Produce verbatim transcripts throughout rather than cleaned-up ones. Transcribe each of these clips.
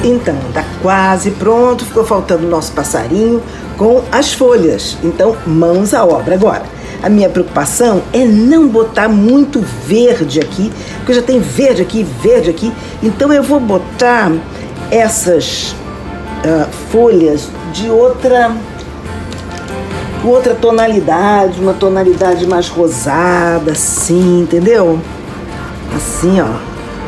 Então, tá quase pronto, ficou faltando o nosso passarinho com as folhas. Então, mãos à obra agora. A minha preocupação é não botar muito verde aqui, porque já tem verde aqui, verde aqui. Então, eu vou botar essas uh, folhas de outra, outra tonalidade, uma tonalidade mais rosada, assim, entendeu? Assim, ó.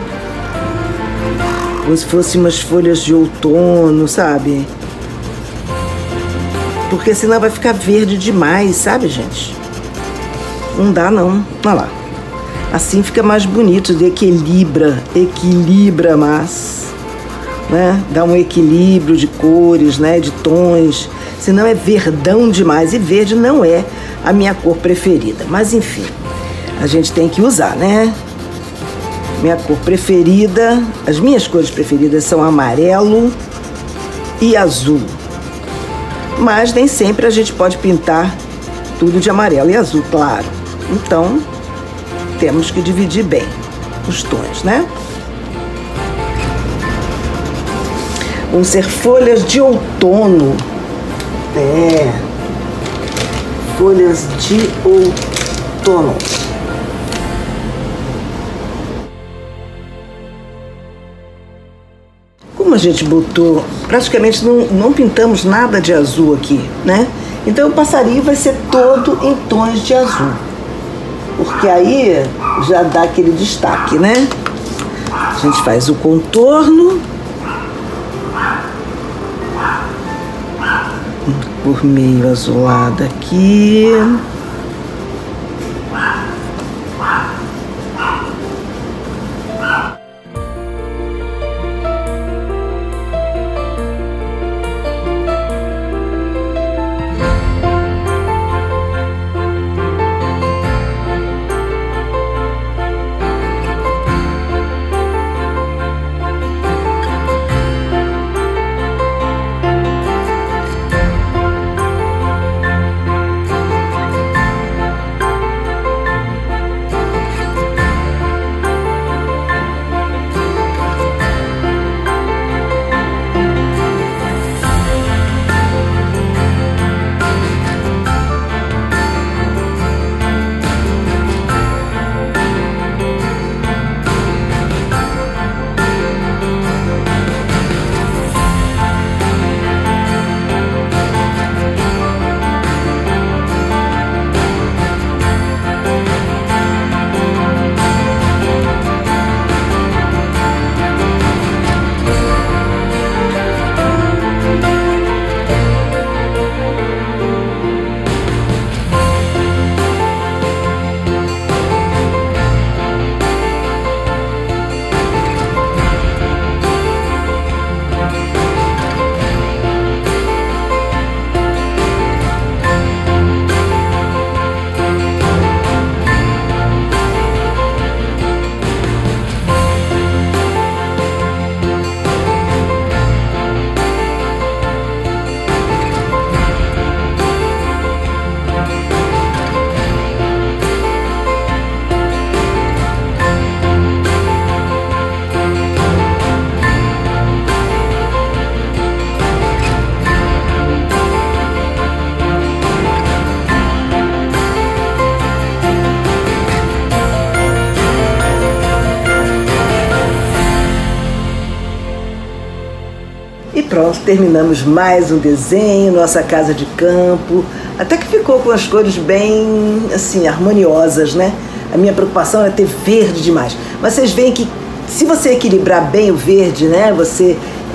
Como se fossem umas folhas de outono, sabe? Porque senão vai ficar verde demais, sabe, gente? Não dá, não. Olha lá. Assim fica mais bonito, equilibra, equilibra mais, né? Dá um equilíbrio de cores, né? De tons. Senão é verdão demais. E verde não é a minha cor preferida. Mas, enfim, a gente tem que usar, né? Minha cor preferida, as minhas cores preferidas são amarelo e azul. Mas nem sempre a gente pode pintar tudo de amarelo e azul, claro. Então, temos que dividir bem os tons, né? Vão ser folhas de outono. É, folhas de outono. Como a gente botou, praticamente não, não pintamos nada de azul aqui, né? Então o passarinho vai ser todo em tons de azul. Porque aí já dá aquele destaque, né? A gente faz o contorno. Por meio azulado aqui. E pronto, terminamos mais um desenho, nossa casa de campo. Até que ficou com as cores bem, assim, harmoniosas, né? A minha preocupação era ter verde demais. Mas vocês veem que se você equilibrar bem o verde, né? Você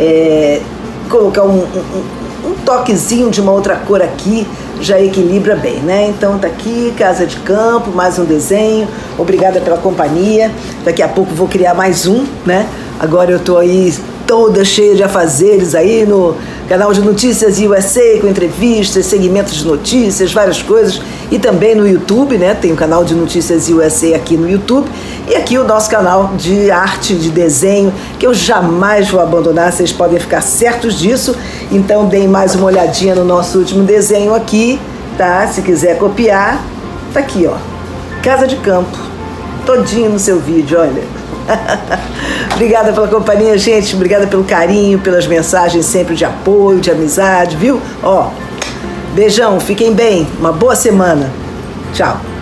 é, colocar um, um, um toquezinho de uma outra cor aqui, já equilibra bem, né? Então tá aqui, casa de campo, mais um desenho. Obrigada pela companhia. Daqui a pouco vou criar mais um, né? Agora eu tô aí toda cheia de afazeres aí no canal de Notícias U S A, com entrevistas, segmentos de notícias, várias coisas. E também no YouTube, né? Tem o canal de Notícias U S A aqui no YouTube. E aqui o nosso canal de arte, de desenho, que eu jamais vou abandonar, vocês podem ficar certos disso. Então deem mais uma olhadinha no nosso último desenho aqui, tá? Se quiser copiar, tá aqui, ó. Casa de campo, todinho no seu vídeo, olha. Obrigada pela companhia, gente. Obrigada pelo carinho, pelas mensagens sempre de apoio, de amizade, viu? Ó, beijão, fiquem bem. Uma boa semana. Tchau.